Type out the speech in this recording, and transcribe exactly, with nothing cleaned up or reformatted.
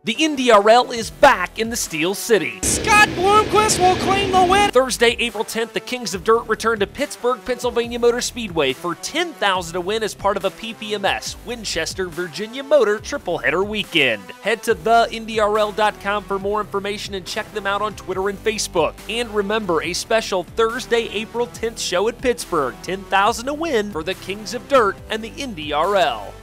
The N D R L is back in the Steel City. Scott Bloomquist will claim the win. Thursday, April tenth, the Kings of Dirt return to Pittsburgh, Pennsylvania Motor Speedway for ten thousand dollars to win as part of a P P M S, Winchester, Virginia Motor Tripleheader Weekend. Head to the N D R L dot com for more information and check them out on Twitter and Facebook. And remember, a special Thursday, April tenth show at Pittsburgh, ten thousand dollars to win for the Kings of Dirt and the N D R L.